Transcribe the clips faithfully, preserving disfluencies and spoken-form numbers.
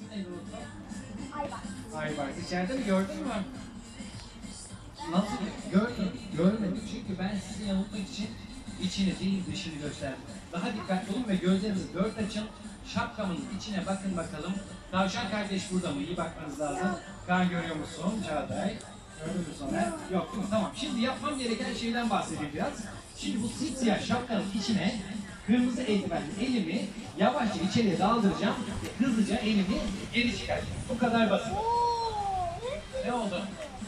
neydi unuttum? Aybar. Aybar. İçeride mi gördün mü? Nasıl? Gördüm. Görmedim çünkü ben sizi yanıltmak için içini değil dışını gösterdim. Daha dikkatli olun ve gözlerinizi dört açın. Şapkamın içine bakın bakalım. Tavşan kardeş burada mı? İyi bakmanız lazım. Kaan görüyor musun Çağatay? Gördün mü Soner? Yok değil mi? Tamam. Şimdi yapmam gereken şeyden bahsedeyim biraz. Şimdi bu simsiyah şapkanın içine kırmızı eldivenli elimi yavaşça içeriye daldıracağım. Hızlıca elimi geri çıkaracağım. Bu kadar basit. Ne oldu?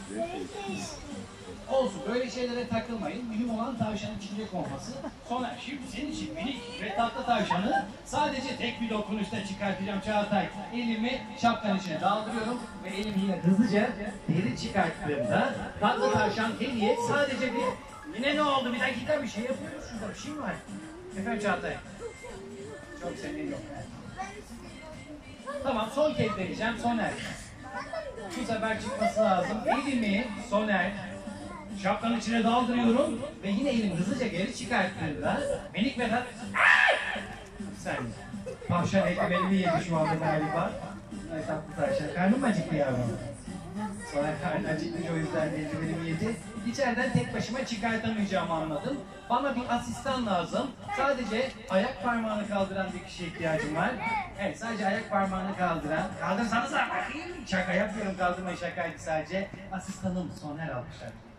Olsun, böyle şeylere takılmayın. Mühim olan tavşanın içinde olması. Sonra şimdi senin için minik ve tatlı tavşanı sadece tek bir dokunuşta çıkartacağım Çağatay. Elimi şapkanın içine daldırıyorum ve elimi yine hızlıca geri çıkarttığımda tatlı tavşan hediye sadece bir... Yine ne oldu? Bir dakika bir şey yapıyoruz şurada. Bir şey mi var? Efendim Çağatay? Çok senin yok. Tamam, son kez deneyeceğim. Soner. Bu sefer çıkması lazım. Elimi Soner şapkanın içine daldırıyorum ve yine elimi hızlıca geri çıkarttığımda minik Vedat sen tavşan ekmeğimi yedi şu anda galiba. Ay tatlı tavşan. Karnım mı acıktı yavrum? Sonra karnı acıktı o yüzden eldivenimi yedi. İçeriden tek başıma çıkartamayacağımı anladım. Bana bir asistan lazım. Sadece ayak parmağını kaldıran bir kişiye ihtiyacım var. Evet, sadece ayak parmağını kaldıran. Kaldırsanıza bakayım. Şaka yapıyorum, kaldırmayı şakaydı sadece. Asistanım Soner almışlar.